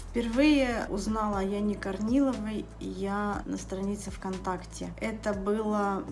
Впервые узнала о Яне Корниловой я на странице ВКонтакте. Это было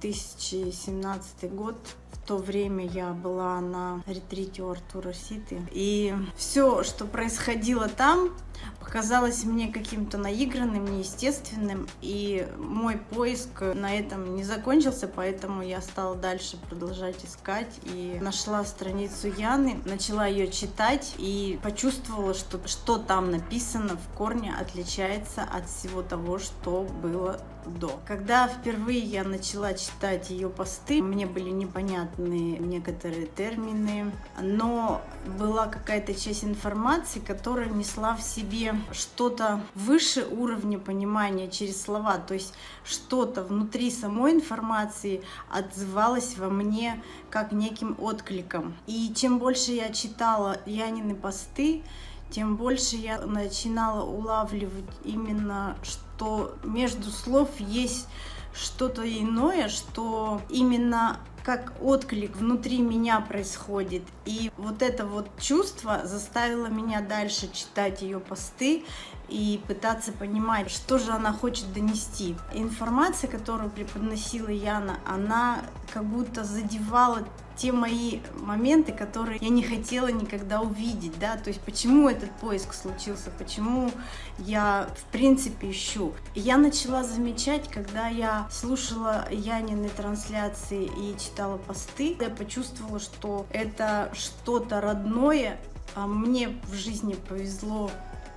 2017 год. В то время я была на ретрите у Артура Ситы. И все, что происходило там, показалось мне каким-то наигранным, неестественным. И мой поиск на этом не закончился, поэтому я стала дальше продолжать искать. И нашла страницу Яны, начала ее читать и почувствовала, что там написано в корне отличается от всего того, что было до. Когда впервые я начала читать ее посты, мне были непонятны некоторые термины, но была какая-то часть информации, которая несла в себе что-то выше уровня понимания через слова, то есть что-то внутри самой информации отзывалось во мне как неким откликом. И чем больше я читала Янины посты, тем больше я начинала улавливать именно, что между слов есть что-то иное, что именно как отклик внутри меня происходит. И вот это вот чувство заставило меня дальше читать ее посты и пытаться понимать, что же она хочет донести. Информация, которую преподносила Яна, она как будто задевала те мои моменты, которые я не хотела никогда увидеть, да, то есть почему этот поиск случился, почему я в принципе ищу. И я начала замечать, когда я слушала Янины трансляции и читала посты, я почувствовала, что это что-то родное, а мне в жизни повезло.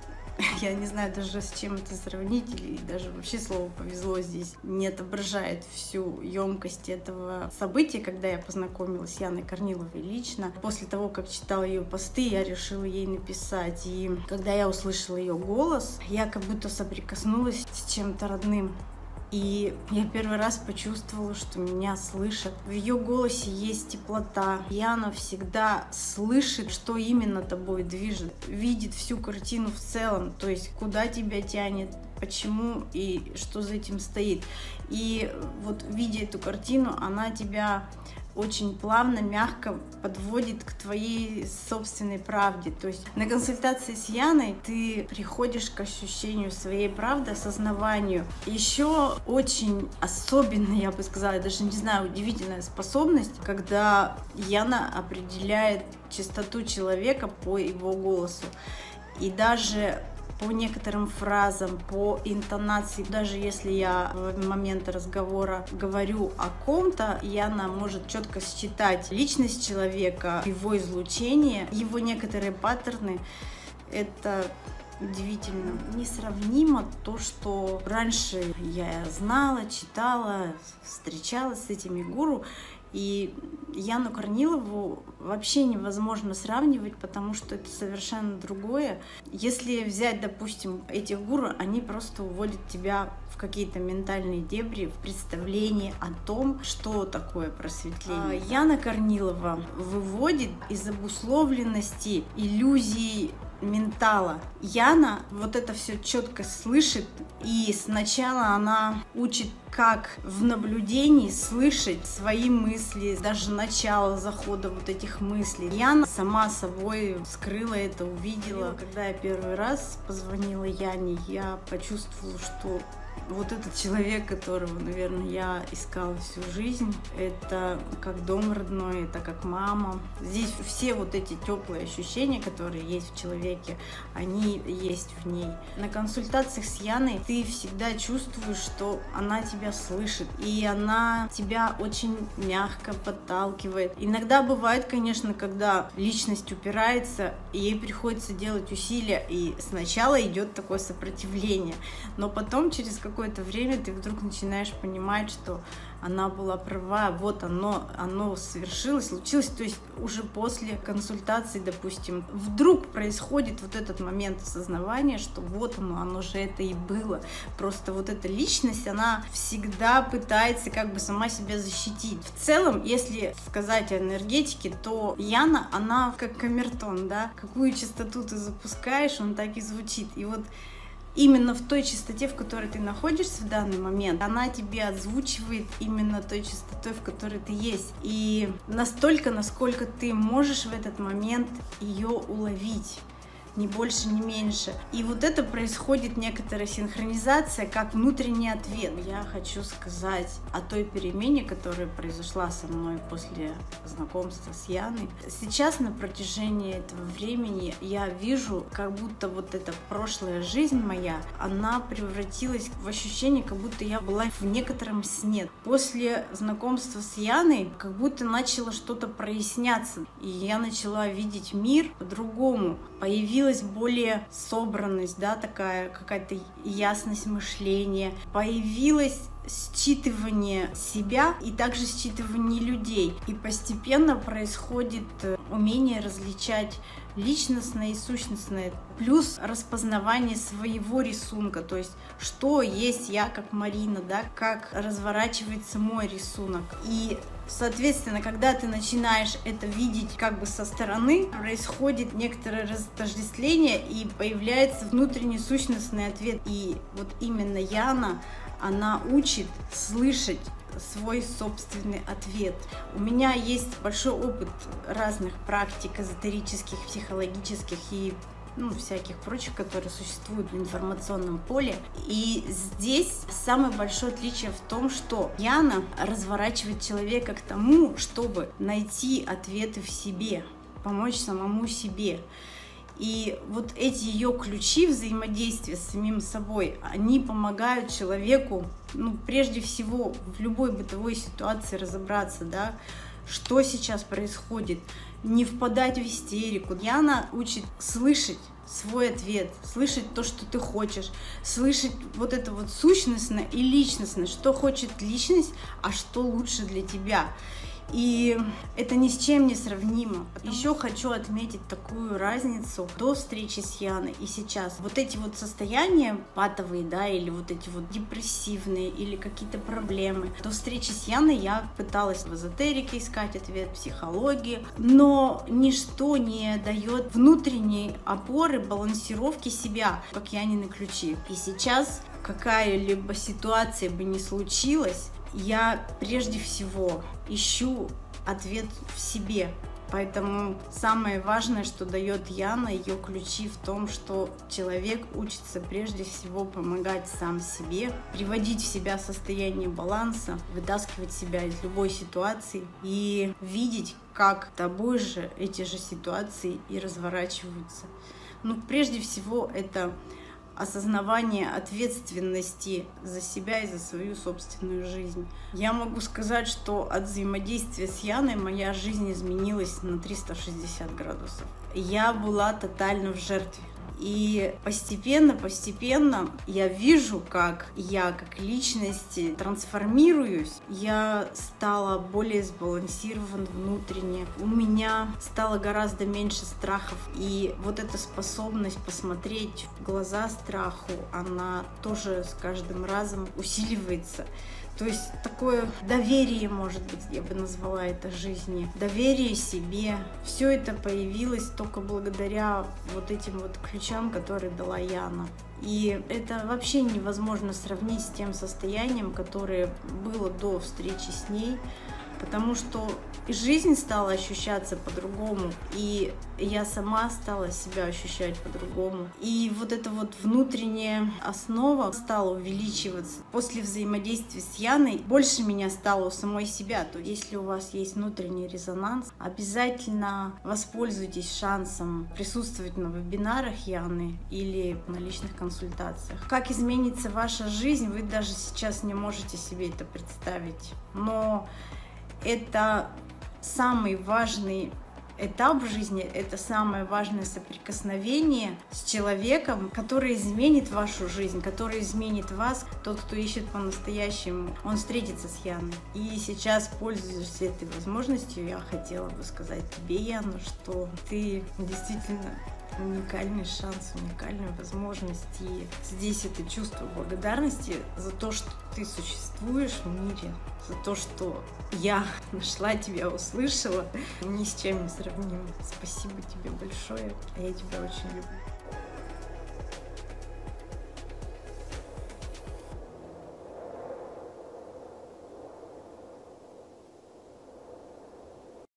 Я не знаю даже с чем это сравнить, или даже вообще слово «повезло» здесь не отображает всю емкость этого события, когда я познакомилась с Яной Корниловой лично. После того, как читала ее посты, я решила ей написать. И когда я услышала ее голос, я как будто соприкоснулась с чем-то родным. И я первый раз почувствовала, что меня слышат. В ее голосе есть теплота. Яна всегда слышит, что именно тобой движет, видит всю картину в целом, то есть куда тебя тянет, почему и что за этим стоит. И вот видя эту картину, она тебя очень плавно, мягко подводит к твоей собственной правде. То есть на консультации с Яной ты приходишь к ощущению своей правды, осознаванию. Еще очень особенно, я бы сказала, я даже не знаю, удивительная способность, когда Яна определяет чистоту человека по его голосу. И даже по некоторым фразам, по интонации, даже если я в момент разговора говорю о ком-то, Яна может четко считать личность человека, его излучение, его некоторые паттерны. Это удивительно. Несравнимо то, что раньше я знала, читала, встречалась с этими гуру. И Яну Корнилову вообще невозможно сравнивать, потому что это совершенно другое. Если взять, допустим, этих гуру, они просто уводят тебя в какие-то ментальные дебри, в представление о том, что такое просветление. Яна Корнилова выводит из обусловленности иллюзий ментала. Яна вот это все четко слышит, и сначала она учит, как в наблюдении слышать свои мысли, даже начало захода вот этих мыслей. Яна сама собой скрыла это, увидела. Когда я первый раз позвонила Яне, я почувствовала, что вот этот человек, которого, наверное, я искала всю жизнь, это как дом родной, это как мама. Здесь все вот эти теплые ощущения, которые есть в человеке, они есть в ней. На консультациях с Яной ты всегда чувствуешь, что она тебя слышит, и она тебя очень мягко подталкивает. Иногда бывает, конечно, когда личность упирается, и ей приходится делать усилия, и сначала идет такое сопротивление, но потом через какое-то время ты вдруг начинаешь понимать, что она была права, вот оно свершилось, случилось, то есть уже после консультации, допустим, вдруг происходит вот этот момент осознавания, что вот оно же это и было. Просто вот эта личность, она всегда пытается как бы сама себя защитить. В целом, если сказать о энергетике, то Яна, она как камертон, да, какую частоту ты запускаешь, он так и звучит. И вот именно в той частоте, в которой ты находишься в данный момент, она тебе озвучивает именно той частотой, в которой ты есть. И настолько, насколько ты можешь в этот момент ее уловить. ни больше, ни меньше. И вот это происходит некоторая синхронизация, как внутренний ответ. Я хочу сказать о той перемене, которая произошла со мной после знакомства с Яной. Сейчас на протяжении этого времени я вижу, как будто вот эта прошлая жизнь моя, она превратилась в ощущение, как будто я была в некотором сне. После знакомства с Яной как будто начало что-то проясняться, и я начала видеть мир по-другому. Появилась более собранность, да, такая какая-то ясность мышления, появилось считывание себя и также считывание людей. И постепенно происходит умение различать личностное и сущностное, плюс распознавание своего рисунка, то есть что есть я как Марина, да, как разворачивается мой рисунок. И соответственно, когда ты начинаешь это видеть как бы со стороны, происходит некоторое разотождествление и появляется внутренний сущностный ответ. И вот именно Яна, она учит слышать свой собственный ответ. У меня есть большой опыт разных практик эзотерических, психологических и всяких прочих, которые существуют в информационном поле. И здесь самое большое отличие в том, что Яна разворачивает человека к тому, чтобы найти ответы в себе, помочь самому себе. И вот эти ее ключи взаимодействия с самим собой, они помогают человеку, прежде всего, в любой бытовой ситуации разобраться, да, что сейчас происходит, не впадать в истерику. Яна учит слышать свой ответ, слышать то, что ты хочешь, слышать вот это вот сущностное и личностное, что хочет личность, а что лучше для тебя. И это ни с чем не сравнимо. Еще хочу отметить такую разницу до встречи с Яной и сейчас. Вот эти вот состояния патовые, да, или вот эти вот депрессивные, или какие-то проблемы. До встречи с Яной я пыталась в эзотерике искать ответ, в психологии, но ничто не дает внутренней опоры, балансировки себя, как Янины ключи. И сейчас какая-либо ситуация бы ни случилась, я прежде всего ищу ответ в себе. Поэтому самое важное, что дает Яна, ее ключи в том, что человек учится прежде всего помогать сам себе, приводить в себя состояние баланса, вытаскивать себя из любой ситуации и видеть, как тобой же эти же ситуации и разворачиваются. Прежде всего, это осознавание ответственности за себя и за свою собственную жизнь. Я могу сказать, что от взаимодействия с Яной моя жизнь изменилась на 360 градусов. Я была тотально в жертве. И постепенно я вижу, как я, как личность, трансформируюсь. Я стала более сбалансирован внутренне. У меня стало гораздо меньше страхов. И вот эта способность посмотреть в глаза страху, она тоже с каждым разом усиливается. То есть такое доверие, может быть, я бы назвала это жизни, доверие себе. Все это появилось только благодаря вот этим вот ключам, которые дала Яна. И это вообще невозможно сравнить с тем состоянием, которое было до встречи с ней, потому что и жизнь стала ощущаться по-другому, и я сама стала себя ощущать по-другому. И вот эта вот внутренняя основа стала увеличиваться. После взаимодействия с Яной больше меня стало у самой себя. То если у вас есть внутренний резонанс, обязательно воспользуйтесь шансом присутствовать на вебинарах Яны или на личных консультациях. Как изменится ваша жизнь, вы даже сейчас не можете себе это представить. Но это самый важный этап в жизни, это самое важное соприкосновение с человеком, который изменит вашу жизнь, который изменит вас. Тот, кто ищет по-настоящему, он встретится с Яной. И сейчас, пользуясь этой возможностью, я хотела бы сказать тебе, Яна, что ты действительно уникальный шанс, уникальная возможность. И здесь это чувство благодарности за то, что ты существуешь в мире, за то, что я нашла тебя, услышала, ни с чем не сравнимо. Спасибо тебе большое, я тебя очень люблю.